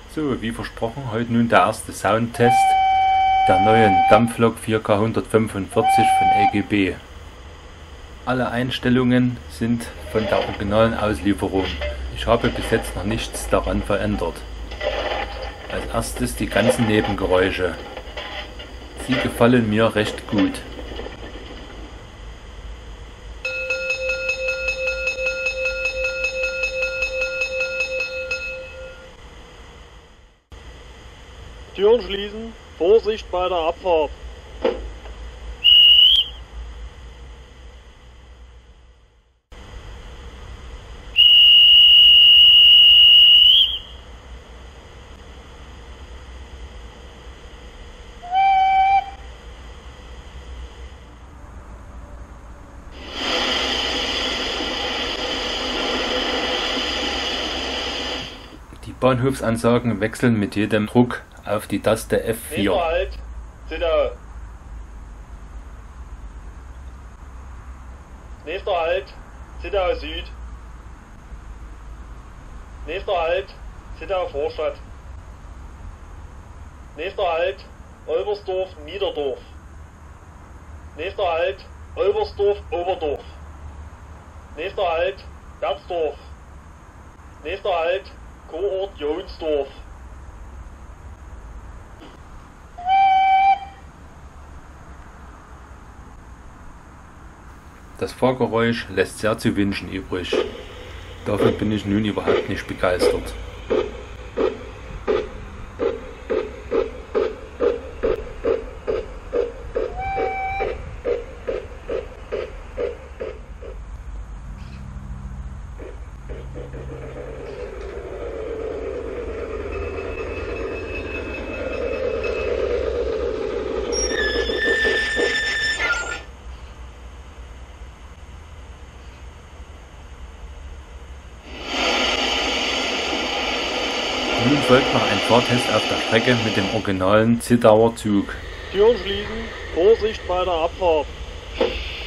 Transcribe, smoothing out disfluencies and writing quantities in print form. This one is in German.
So, wie versprochen, heute nun der erste Soundtest der neuen Dampflok 4K145 von LGB. Alle Einstellungen sind von der originalen Auslieferung. Ich habe bis jetzt noch nichts daran verändert. Als erstes die ganzen Nebengeräusche. Sie gefallen mir recht gut. Türen schließen, Vorsicht bei der Abfahrt. Die Bahnhofsansagen wechseln mit jedem Druck auf die Taste F4. Nächster Halt, Zittau. Nächster Halt, Zittau Süd. Nächster Halt, Zittau Vorstadt. Nächster Halt, Olbersdorf Niederdorf. Nächster Halt, Olbersdorf Oberdorf. Nächster Halt, Berzdorf. Nächster Halt, Kurort Jonsdorf. Das Fahrgeräusch lässt sehr zu wünschen übrig. Davon bin ich nun überhaupt nicht begeistert. Nun folgt noch ein Fahrtest auf der Strecke mit dem originalen Zittauer Zug. Türen schließen, Vorsicht bei der Abfahrt.